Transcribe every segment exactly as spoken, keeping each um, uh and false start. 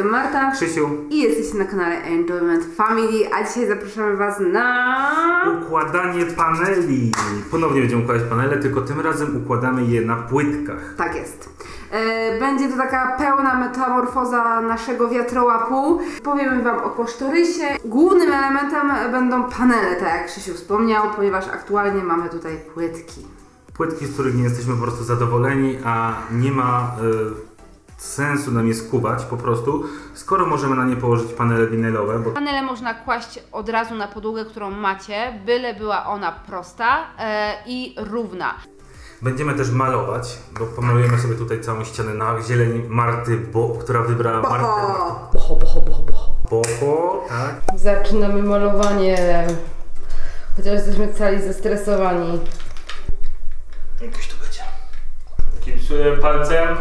jestem Marta, Krzysiu i jesteście na kanale Enjoyment Family, a dzisiaj zapraszamy Was na... układanie paneli. Ponownie będziemy układać panele, tylko tym razem układamy je na płytkach. Tak jest. Będzie to taka pełna metamorfoza naszego wiatrołapu. Powiemy Wam o kosztorysie. Głównym elementem będą panele, tak jak Krzysiu wspomniał, ponieważ aktualnie mamy tutaj płytki. Płytki, z których nie jesteśmy po prostu zadowoleni, a nie ma y, sensu nam je skubać po prostu, skoro możemy na nie położyć panele winylowe. Bo... Panele można kłaść od razu na podłogę, którą macie, byle była ona prosta e, i równa. Będziemy też malować, bo pomalujemy sobie tutaj całą ścianę na zieleni Marty, bo, która wybrała Boho. Martę. Boho, boho, boho, boho. Boho, tak. Zaczynamy malowanie, chociaż jesteśmy cali zestresowani. Jakoś to będzie. Kipsuję palcem,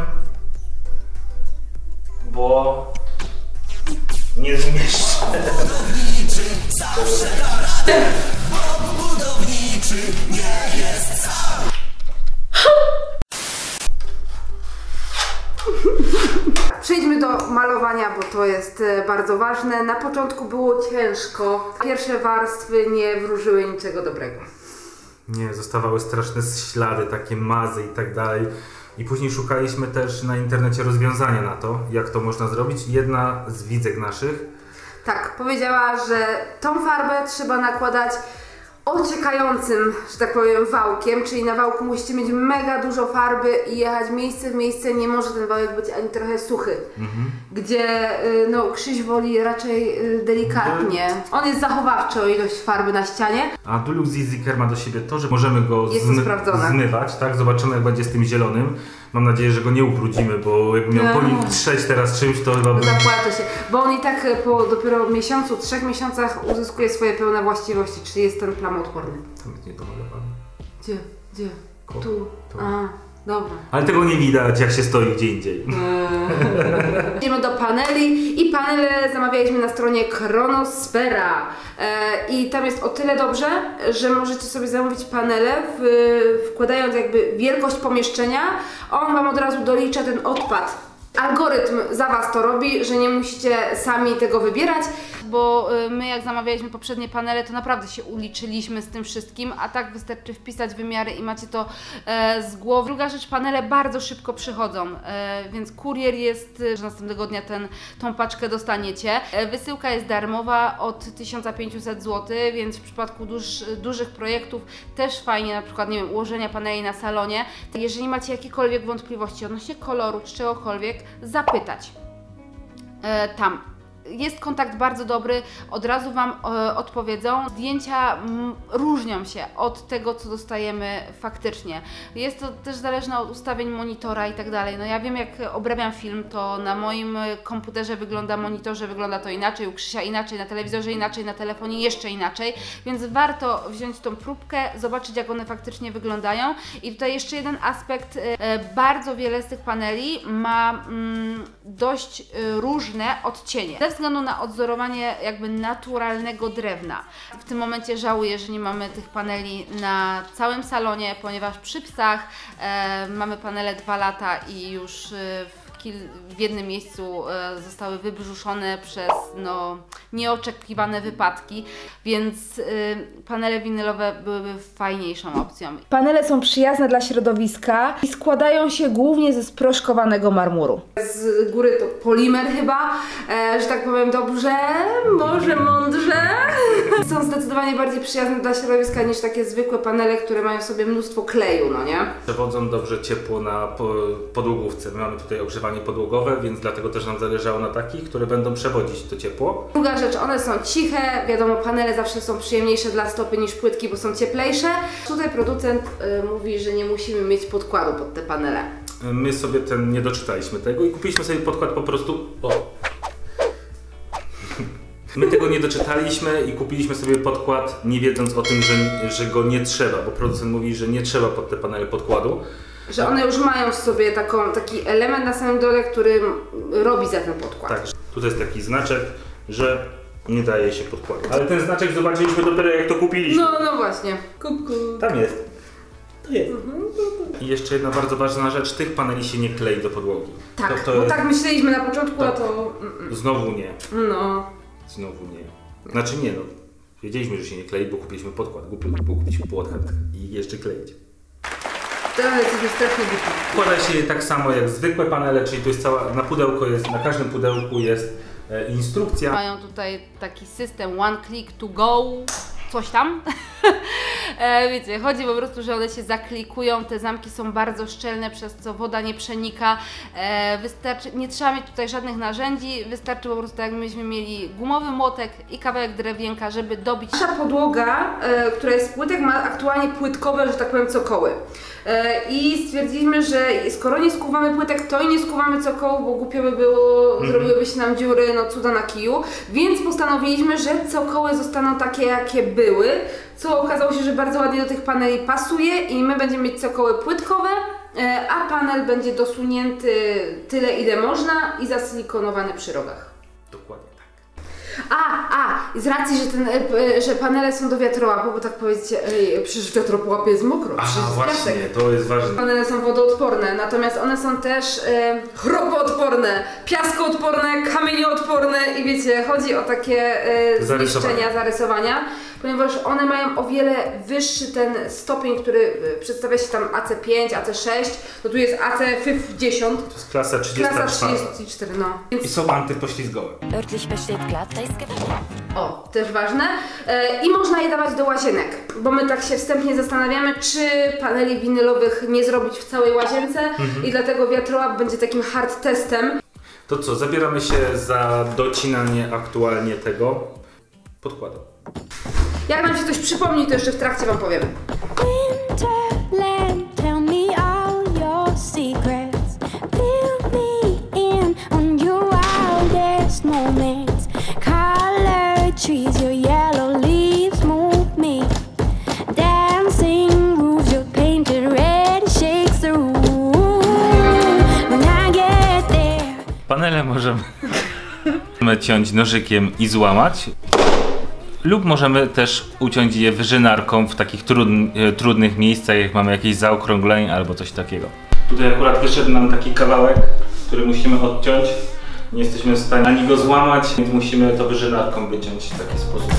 bo nie zmieszczę. Budowniczy zawsze da radę, bo budowniczy nie jest sam. Przejdźmy do malowania, bo to jest bardzo ważne. Na początku było ciężko. Pierwsze warstwy nie wróżyły niczego dobrego. Nie, zostawały straszne ślady, takie mazy i tak dalej. I później szukaliśmy też na internecie rozwiązania na to, jak to można zrobić. Jedna z widzek naszych tak, powiedziała, że tą farbę trzeba nakładać ociekającym, że tak powiem, wałkiem, czyli na wałku musicie mieć mega dużo farby i jechać miejsce w miejsce, nie może ten wałek być ani trochę suchy. Mhm. Gdzie no, Krzyś woli raczej delikatnie. On jest zachowawczy o ilość farby na ścianie. A Dulux Easycare ma do siebie to, że możemy go zmy zmywać, tak? Zobaczymy, jak będzie z tym zielonym. Mam nadzieję, że go nie ubrudzimy, bo jakbym miał po nim trzeć teraz czymś, to chyba bym... Zapłaczę się, bo on i tak po dopiero miesiącu, trzech miesiącach uzyskuje swoje pełne właściwości, czyli jest ten plamoodporny. Tam jest niedomalowany. Gdzie? Gdzie? Ko tu. tu. Aha, dobra. Ale tego nie widać, jak się stoi gdzie indziej. Eee. Idziemy do paneli i panele zamawialiśmy na stronie Kronosfera. Eee, I tam jest o tyle dobrze, że możecie sobie zamówić panele, w, wkładając jakby wielkość pomieszczenia. On Wam od razu dolicza ten odpad. Algorytm za Was to robi, że nie musicie sami tego wybierać. Bo my jak zamawialiśmy poprzednie panele, to naprawdę się uliczyliśmy z tym wszystkim, a tak wystarczy wpisać wymiary i macie to e, z głowy. Druga rzecz, panele bardzo szybko przychodzą, e, więc kurier jest, że następnego dnia ten, tą paczkę dostaniecie. E, wysyłka jest darmowa od tysiąc pięćset złotych, więc w przypadku duż, dużych projektów też fajnie, na przykład, nie wiem, ułożenia paneli na salonie. Jeżeli macie jakiekolwiek wątpliwości odnośnie koloru czy czegokolwiek, zapytać e, tam. Jest kontakt bardzo dobry, od razu Wam e, odpowiedzą. Zdjęcia m, różnią się od tego, co dostajemy faktycznie. Jest to też zależne od ustawień monitora i tak dalej. No ja wiem, jak obrabiam film, to na moim komputerze wygląda, monitorze wygląda to inaczej, u Krzysia inaczej, na telewizorze inaczej, na telefonie jeszcze inaczej, więc warto wziąć tą próbkę, zobaczyć, jak one faktycznie wyglądają. I tutaj jeszcze jeden aspekt, e, bardzo wiele z tych paneli ma mm, dość e, różne odcienie. Ze względu na odzorowanie jakby naturalnego drewna. W tym momencie żałuję, że nie mamy tych paneli na całym salonie, ponieważ przy psach e, mamy panele dwa lata i już e, w, kil w jednym miejscu e, zostały wybrzuszone przez no, nieoczekiwane wypadki, więc e, panele winylowe byłyby fajniejszą opcją. Panele są przyjazne dla środowiska i składają się głównie ze sproszkowanego marmuru. Z góry to polimer chyba, e, że tak powiem dobrze, może mądrze. Są zdecydowanie bardziej przyjazne dla środowiska niż takie zwykłe panele, które mają w sobie mnóstwo kleju, no nie? Przewodzą dobrze ciepło na podłogówce. My mamy tutaj ogrzewanie podłogowe, więc dlatego też nam zależało na takich, które będą przewodzić to ciepło. Druga rzecz, one są ciche, wiadomo, panele zawsze są przyjemniejsze dla stopy niż płytki, bo są cieplejsze. Tutaj producent y, mówi, że nie musimy mieć podkładu pod te panele. My sobie ten nie doczytaliśmy tego i kupiliśmy sobie podkład po prostu... O. My tego nie doczytaliśmy i kupiliśmy sobie podkład, nie wiedząc o tym, że, że go nie trzeba, bo producent mówi, że nie trzeba pod te panele podkładu. Że one już mają w sobie taką, taki element na samym dole, który robi za ten podkład. Tak, tutaj jest taki znaczek, że nie daje się podkładu. Ale ten znaczek zobaczyliśmy dopiero, jak to kupiliśmy. No, no właśnie. Kuku. Tam jest. To jest. I jeszcze jedna bardzo ważna rzecz, tych paneli się nie klei do podłogi. Tak, to, to bo tak myśleliśmy na początku, tak. a to... Znowu nie. No. Znowu nie. Znaczy nie no, wiedzieliśmy, że się nie klei, bo kupiliśmy podkład. Głupio było kupić podkład i jeszcze kleić. To jest strasznie głupi. Składa się tak samo jak zwykłe panele, czyli to jest cała, na pudełko jest, na każdym pudełku jest e, instrukcja. Mają tutaj taki system one click to go, coś tam. e, wiecie, chodzi po prostu, że one się zaklikują, te zamki są bardzo szczelne, przez co woda nie przenika. E, wystarczy, nie trzeba mieć tutaj żadnych narzędzi, wystarczy po prostu, jak myśmy mieli gumowy młotek i kawałek drewienka, żeby dobić. Nasza podłoga, e, która jest z płytek, ma aktualnie płytkowe, że tak powiem, cokoły. E, I stwierdziliśmy, że skoro nie skuwamy płytek, to i nie skuwamy cokołu, bo głupio by było, mm. zrobiłyby się nam dziury, no cuda na kiju. Więc postanowiliśmy, że cokoły zostaną takie, jakie były, co okazało się, że bardzo ładnie do tych paneli pasuje i my będziemy mieć cokoły płytkowe, e, a panel będzie dosunięty tyle, ile można i zasilikonowany przy rogach. Dokładnie. A, a, z racji, że, ten, że panele są do wiatrołapu, bo tak powiecie, ej, przecież w wiatrołapie jest mokro, A przecież właśnie, piasek. to jest ważne. Panele są wodoodporne, natomiast one są też e, chropoodporne, piaskoodporne, kamienioodporne i wiecie, chodzi o takie e, zniszczenia, zarysowania, ponieważ one mają o wiele wyższy ten stopień, który przedstawia się tam A C pięć, A C sześć, to tu jest A C dziesięć. To jest klasa trzydziesta czwarta. Klasa trzydzieści cztery, no. I są antypoślizgowe. Örtlich besteht Glatteis. O, też ważne. E, I można je dawać do łazienek, bo my tak się wstępnie zastanawiamy, czy paneli winylowych nie zrobić w całej łazience mhm. i dlatego wiatrołap będzie takim hard testem. To co, zabieramy się za docinanie aktualnie tego podkładu. Jak nam się coś przypomni, to jeszcze w trakcie Wam powiem. Winterland, tell me all your secrets. Fill me in on your wildest moments. Colored trees, your yellow leaves move me. Dancing roofs, your painted red shakes the room. When I get there. Panele możemy ciąć nożykiem i złamać. Lub możemy też uciąć je wyżynarką w takich trudn trudnych miejscach, jak mamy jakieś zaokrąglenie albo coś takiego. Tutaj akurat wyszedł nam taki kawałek, który musimy odciąć. Nie jesteśmy w stanie ani go złamać, więc musimy to wyżynarką wyciąć w taki sposób.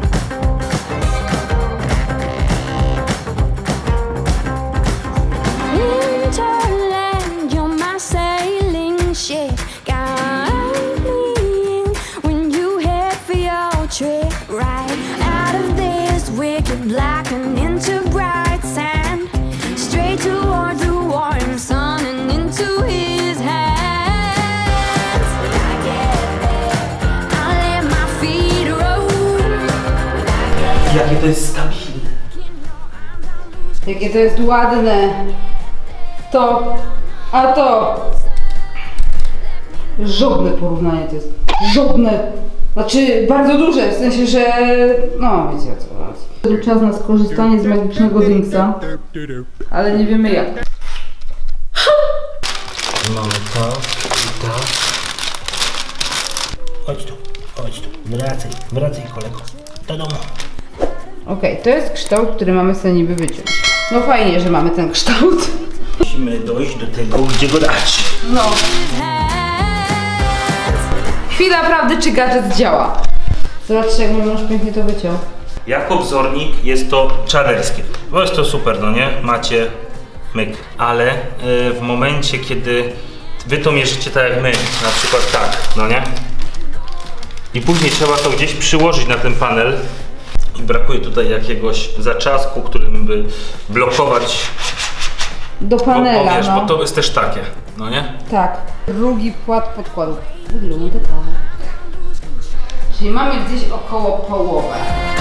Winterland, you're my sailing ship. Guide me when you head for your trip. Right out of this wicked black and into bright sand, straight towards the warm sun and into his hands. When I get there, I'll let my feet roll. Jakie to jest stabilne. Jakie to jest ładne. To, a to. Żobne porównanie to jest. Żobne. Znaczy bardzo duże, w sensie, że no wiecie o co chodzi. Czas na skorzystanie z magicznego Dinksa, ale nie wiemy jak. Mamy to i to. Chodź tu, chodź tu, wracaj, wracaj kolego, do domu. Okej, okay, to jest kształt, który mamy sobie niby wyciąć. No fajnie, że mamy ten kształt. Musimy dojść do tego, gdzie go dać. No. Chwila prawdy, czy gadżet działa. Zobaczcie, jak mój mąż pięknie to wyciął. Jako wzornik jest to czaderskie. Bo jest to super, no nie? Macie myk. Ale yy, w momencie, kiedy wy to mierzycie tak jak my, na przykład tak, no nie? I później trzeba to gdzieś przyłożyć na ten panel. I brakuje tutaj jakiegoś zaczasku, którym by blokować do panela, bo, bo wiesz, no. Bo to jest też takie, no nie? Tak. Drugi płat podkładu. Wygląda tak. Czyli mamy gdzieś około połowę.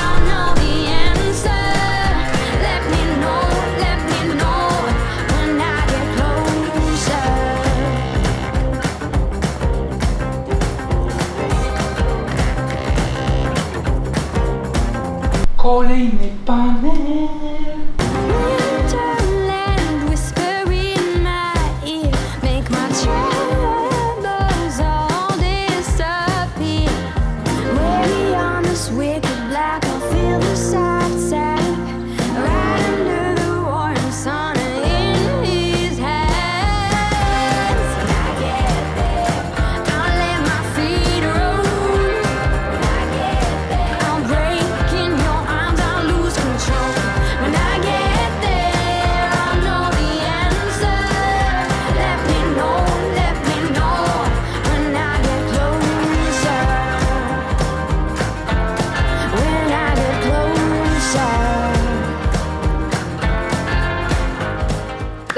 Kolejny panel.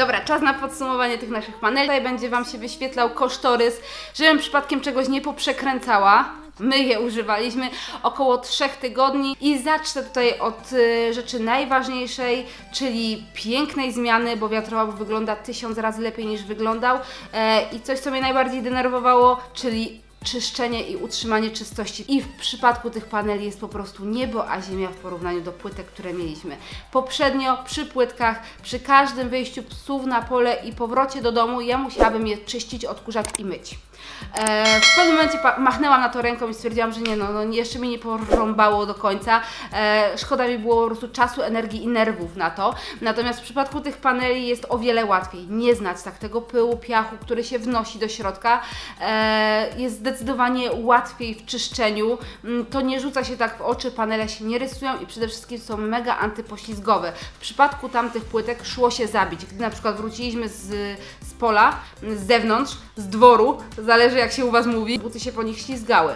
Dobra, czas na podsumowanie tych naszych paneli. Tutaj będzie Wam się wyświetlał kosztorys, żebym przypadkiem czegoś nie poprzekręcała. My je używaliśmy około trzech tygodni i zacznę tutaj od y, rzeczy najważniejszej, czyli pięknej zmiany, bo wiatrołap wygląda tysiąc razy lepiej niż wyglądał e, i coś, co mnie najbardziej denerwowało, czyli czyszczenie i utrzymanie czystości. I w przypadku tych paneli jest po prostu niebo a ziemia w porównaniu do płytek, które mieliśmy. Poprzednio przy płytkach, przy każdym wyjściu psów na pole i powrocie do domu ja musiałabym je czyścić, odkurzać i myć. E, w pewnym momencie machnęłam na to ręką i stwierdziłam, że nie, no, no jeszcze mi nie porąbało do końca. E, szkoda mi było po prostu czasu, energii i nerwów na to. Natomiast w przypadku tych paneli jest o wiele łatwiej nie znać tak tego pyłu, piachu, który się wnosi do środka. E, jest zdecydowanie łatwiej w czyszczeniu. To nie rzuca się tak w oczy, panele się nie rysują i przede wszystkim są mega antypoślizgowe. W przypadku tamtych płytek szło się zabić. Gdy na przykład wróciliśmy z, z pola, z zewnątrz, z dworu, zależy jak się u Was mówi, buty się po nich ślizgały.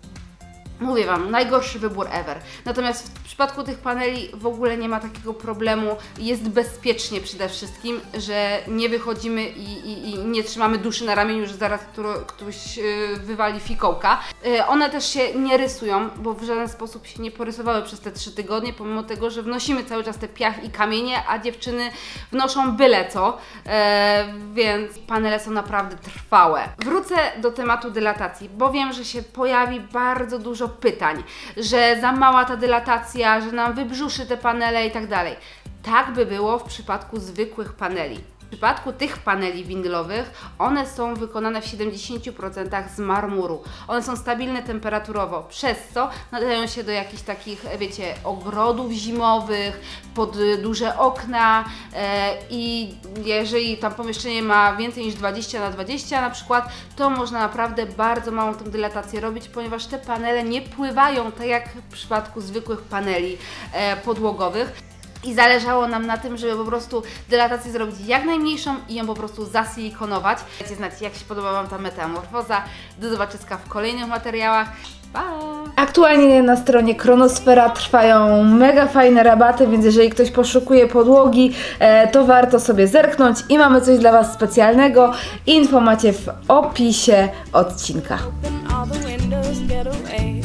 Mówię Wam, najgorszy wybór ever. Natomiast w przypadku tych paneli w ogóle nie ma takiego problemu. Jest bezpiecznie przede wszystkim, że nie wychodzimy i, i, i nie trzymamy duszy na ramieniu, że zaraz któro, ktoś yy, wywali fikołka. Yy, one też się nie rysują, bo w żaden sposób się nie porysowały przez te trzy tygodnie, pomimo tego, że wnosimy cały czas te piach i kamienie, a dziewczyny wnoszą byle co, yy, więc panele są naprawdę trwałe. Wrócę do tematu dylatacji, bo wiem, że się pojawi bardzo dużo pytań, że za mała ta dylatacja, że nam wybrzuszy te panele i tak dalej. Tak by było w przypadku zwykłych paneli. W przypadku tych paneli winylowych one są wykonane w siedemdziesięciu procentach z marmuru. One są stabilne temperaturowo, przez co nadają się do jakichś takich, wiecie, ogrodów zimowych, pod duże okna e, i jeżeli tam pomieszczenie ma więcej niż dwadzieścia na dwadzieścia na przykład, to można naprawdę bardzo małą tą dylatację robić, ponieważ te panele nie pływają tak jak w przypadku zwykłych paneli e, podłogowych. I zależało nam na tym, żeby po prostu dylatację zrobić jak najmniejszą i ją po prostu zasilikonować. Dajcie znać, jak się podoba Wam ta metamorfoza. Do zobaczyska w kolejnych materiałach. Pa! Aktualnie na stronie Kronosfera trwają mega fajne rabaty, więc jeżeli ktoś poszukuje podłogi, e, to warto sobie zerknąć i mamy coś dla Was specjalnego. Info macie w opisie odcinka. Open all the windows, get away.